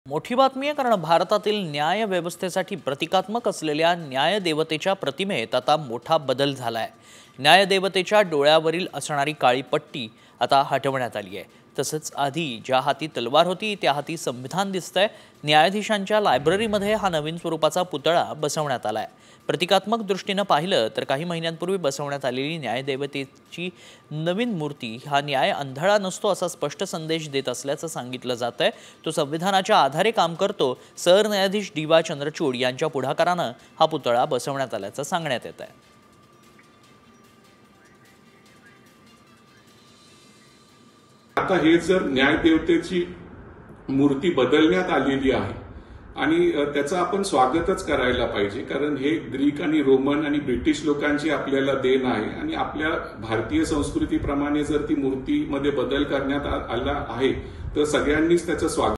मोठी बातमी आहे, कारण भारतातील न्याय व्यवस्थेसाठी प्रतिकात्मक असलेल्या न्यायदेवतेच्या प्रतिमेत आता मोठा बदल झालाय। न्यायदेवतेच्या डोळ्यावरील असणारी काळी पट्टी आता हटवण्यात आली आहे। तसंच आधी ज्या हाती तलवार होती त्या हाती संविधान दिसतंय। न्यायाधीशांच्या लायब्ररीमध्ये हा नवीन स्वरूपाचा पुतळा बसवण्यात आलाय। प्रतिकात्मक दृष्टीने पाहिलं तर काही महिन्यांपूर्वी बसवण्यात आलेली न्यायदेवतेची नवीन मूर्ती हा न्याय अंधळा नसतो असा स्पष्ट संदेश देत असल्याचं सांगितलं जातंय। तो संविधानाच्या आधारे काम करतो। सरन्यायाधीश डी.वाय. चंद्रचूड यांच्या पुढाकाराने हा पुतळा बसवण्यात आल्याचं सांगण्यात येत आहे। आता हे जर न्यायदेवतेची मूर्ती बदलण्यात आलेली आहे आणि त्याचं आपण स्वागतच करायला पाहिजे, कारण हे ग्रीक आणि रोमन आणि ब्रिटिश लोकांची आपल्याला देण आहे आणि आपल्या भारतीय संस्कृतीप्रमाणे जर ती मूर्तीमध्ये बदल करण्यात आला आहे तर सगळ्यांनीच त्याचं स्वागत